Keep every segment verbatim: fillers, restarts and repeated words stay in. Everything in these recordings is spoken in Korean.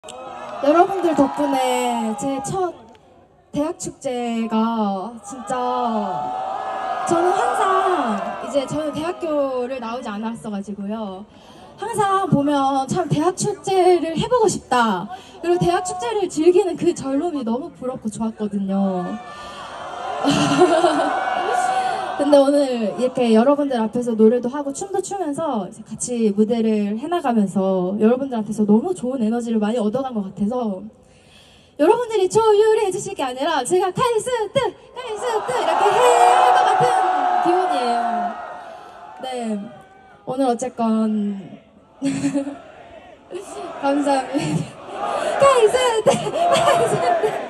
여러분들 덕분에 제 첫 대학 축제가 진짜 저는 항상 이제 저는 대학교를 나오지 않았어가지고요. 항상 보면 참 대학 축제를 해보고 싶다. 그리고 대학 축제를 즐기는 그 젊음이 너무 부럽고 좋았거든요. 근데 오늘 이렇게 여러분들 앞에서 노래도 하고 춤도 추면서 이제 같이 무대를 해나가면서 여러분들한테서 너무 좋은 에너지를 많이 얻어간 것 같아서 여러분들이 조율해 주실 게 아니라 제가 카이스트! 카이스트! 이렇게 해야 할 것 같은 기분이에요. 네, 오늘 어쨌건 감사합니다. 카이스트! 카이스트!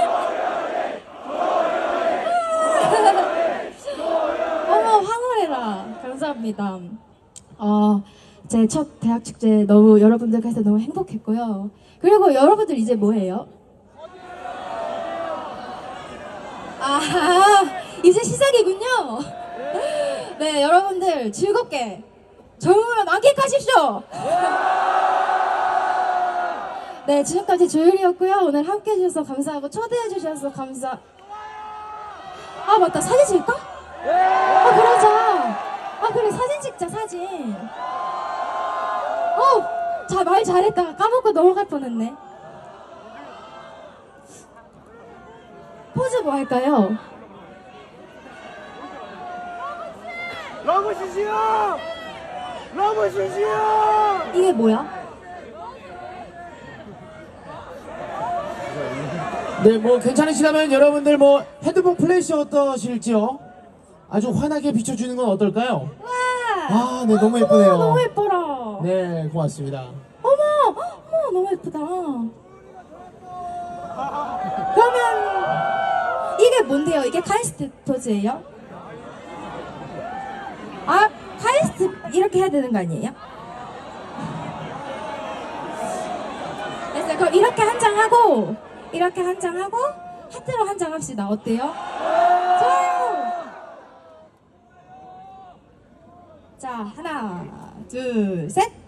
어머, 황홀해라. 감사합니다. 어, 제 첫 대학 축제 너무 여러분들과 해서 너무 행복했고요. 그리고 여러분들 이제 뭐해요? 아, 이제 시작이군요. 네, 여러분들 즐겁게 젊음을 만끽하십시오. 네, 지금까지 조율이었고요. 오늘 함께 해주셔서 감사하고 초대해 주셔서 감사. 아, 맞다. 사진 찍을까? 아, 그러자. 아, 그래, 사진 찍자. 사진. 어, 자, 말 잘했다. 까먹고 넘어갈 뻔했네. 포즈 뭐 할까요? 러브시시요! 러브시시요! 이게 뭐야? 네, 뭐 괜찮으시다면 여러분들 뭐 헤드폰 플래시 어떠실지요? 아주 환하게 비춰주는 건 어떨까요? 와! 아, 네, 너무 예쁘네요. 어머, 너무 예뻐라. 네, 고맙습니다. 어머, 어머, 너무 예쁘다. 그러면 이게 뭔데요? 이게 카이스트 포즈예요? 아, 카이스트 이렇게 해야 되는 거 아니에요? 됐어요. 그럼 이렇게 한 장 하고 이렇게 한 장 하고 하트로 한 장 합시다. 어때요? 좋아요. 자, 하나, 둘, 셋.